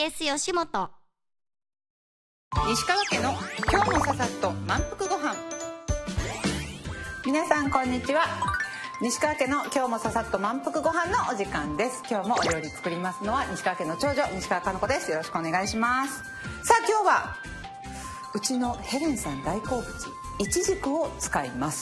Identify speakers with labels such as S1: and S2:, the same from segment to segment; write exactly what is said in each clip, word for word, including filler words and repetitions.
S1: ーエス 吉本。
S2: 西川家の今日のささっと満腹ご飯。皆さんこんにちは。西川家の今日もささっと満腹ご飯のお時間です。今日もお料理作りますのは西川家の長女西川かの子です。よろしくお願いします。さあ今日はうちのヘレンさん大好物いちじくを使います。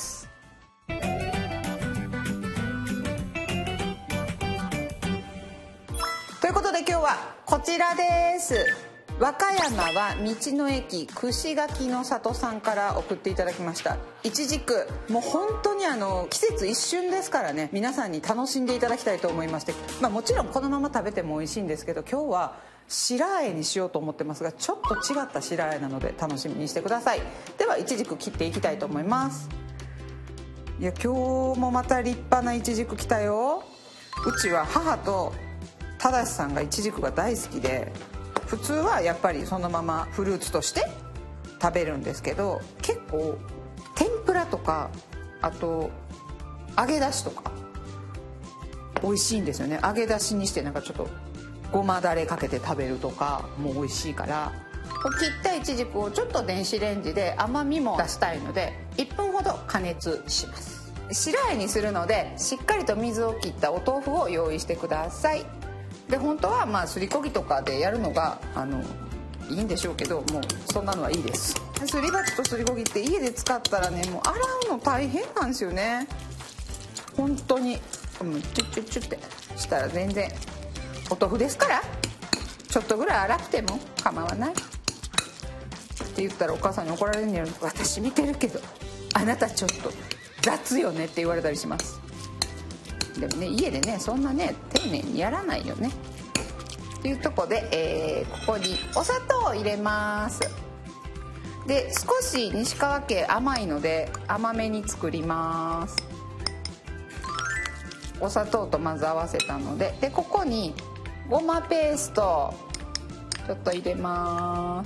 S2: ということで今日はこちらです。和歌山は道の駅串柿の里さんから送っていただきましたいちじく。もう本当にあの季節一瞬ですからね、皆さんに楽しんでいただきたいと思いまして、まあ、もちろんこのまま食べても美味しいんですけど、今日は白あえにしようと思ってますが、ちょっと違った白あえなので楽しみにしてください。ではいちじく切っていきたいと思います。いや今日もまた立派ないちじく来たよ。うちは母と正さんがいちじくが大好きで、普通はやっぱりそのままフルーツとして食べるんですけど、結構天ぷらとかあと揚げ出しとか美味しいんですよね。揚げ出しにしてなんかちょっとごまだれかけて食べるとかも美味しいから、切ったいちじくをちょっと電子レンジで甘みも出したいのでいっぷんほど加熱します。白あえにするのでしっかりと水を切ったお豆腐を用意してください。で本当はまあすりこぎとかでやるのがあのいいんでしょうけど、もうそんなのはいいです。すり鉢とすりこぎって家で使ったらね、もう洗うの大変なんですよね本当に。もうチュッチュッチュッってしたら全然お豆腐ですから、ちょっとぐらい洗っても構わないって言ったらお母さんに怒られるんやろ。私見てるけどあなたちょっと雑よねって言われたりします。でもね家でねそんなね丁寧にやらないよねっていうとこで、えー、ここにお砂糖を入れます。で少し西川家甘いので甘めに作ります。お砂糖とまず合わせたので、でここにごまペーストちょっと入れます。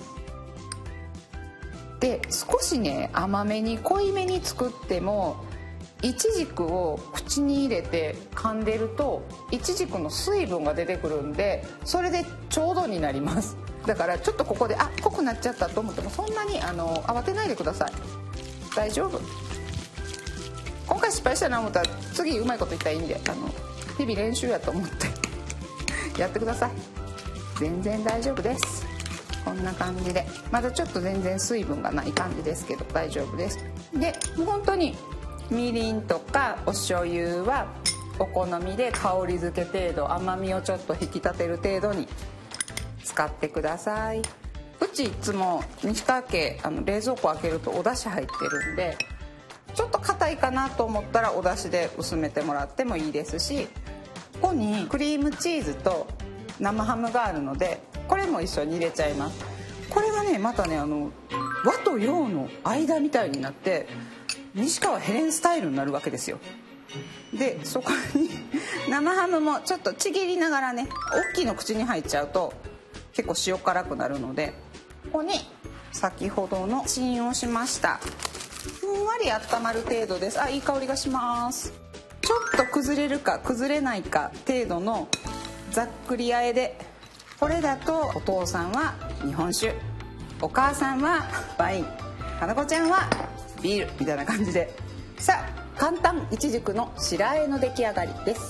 S2: で少しね甘めに濃いめに作ってもいちじくを口に入れて噛んでるといちじくの水分が出てくるんで、それでちょうどになります。だからちょっとここであ濃くなっちゃったと思ってもそんなにあの慌てないでください。大丈夫。今回失敗したな思ったら次うまいこと言ったらいいんで、あの日々練習やと思ってやってください。全然大丈夫です。こんな感じでまだちょっと全然水分がない感じですけど大丈夫です。でもう本当にみりんとかお醤油はお好みで香り付け程度、甘みをちょっと引き立てる程度に使ってください。うちいつも西川家あの冷蔵庫開けるとお出汁入ってるんで、ちょっと硬いかなと思ったらお出汁で薄めてもらってもいいですし、ここにクリームチーズと生ハムがあるのでこれも一緒に入れちゃいます。これがねまたねあの和と洋の間みたいになって西川ヘレンスタイルになるわけですよ。でそこに生ハムもちょっとちぎりながらね、大きいの口に入っちゃうと結構塩辛くなるので、ここに先ほどのチンをしましたふんわり温まる程度です。あいい香りがします。ちょっと崩れるか崩れないか程度のざっくり和えで、これだとお父さんは日本酒、お母さんはワイン、かなこちゃんはビールみたいな感じで、さあ簡単いちじくの白あえの出来上がりです。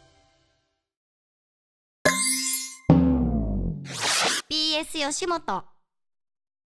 S1: ビーエス 吉本。